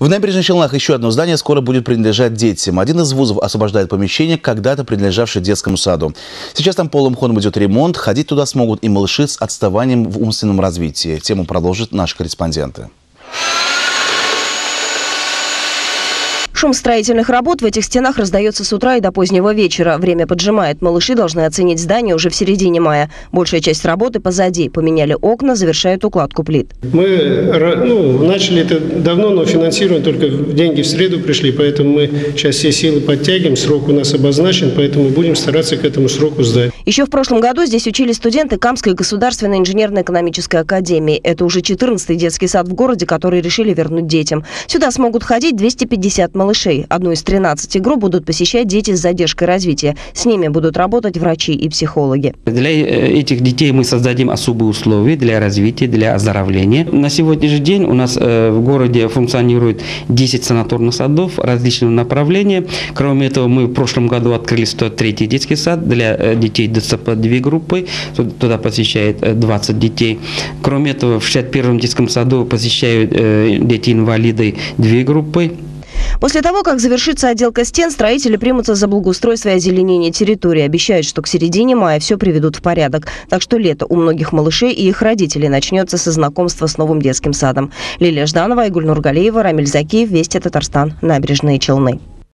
В Набережных Челнах еще одно здание скоро будет принадлежать детям. Один из вузов освобождает помещение, когда-то принадлежавшее детскому саду. Сейчас там полным ходом идет ремонт. Ходить туда смогут и малыши с отставанием в умственном развитии. Тему продолжат наши корреспонденты. Шум строительных работ в этих стенах раздается с утра и до позднего вечера. Время поджимает. Малыши должны оценить здание уже в середине мая. Большая часть работы позади. Поменяли окна, завершают укладку плит. Мы начали это давно, но финансируем только деньги в среду пришли. Поэтому мы сейчас все силы подтягиваем. Срок у нас обозначен, поэтому будем стараться к этому сроку сдать. Еще в прошлом году здесь учились студенты Камской государственной инженерно-экономической академии. Это уже 14-й детский сад в городе, который решили вернуть детям. Сюда смогут ходить 250 малышей. Одну из 13 групп будут посещать дети с задержкой развития. С ними будут работать врачи и психологи. Для этих детей мы создадим особые условия для развития, для оздоровления. На сегодняшний день у нас в городе функционирует 10 санаторных садов различного направления. Кроме этого, мы в прошлом году открыли 103-й детский сад для детей ДЦП 2 группы. Туда посещает 20 детей. Кроме этого, в 61-м детском саду посещают дети-инвалиды 2 группы. После того, как завершится отделка стен, строители примутся за благоустройство и озеленение территории. Обещают, что к середине мая все приведут в порядок. Так что лето у многих малышей и их родителей начнется со знакомства с новым детским садом. Лилия Жданова, Айгуль Нургалиева, Рамиль Закиев, Вести Татарстан. Набережные Челны.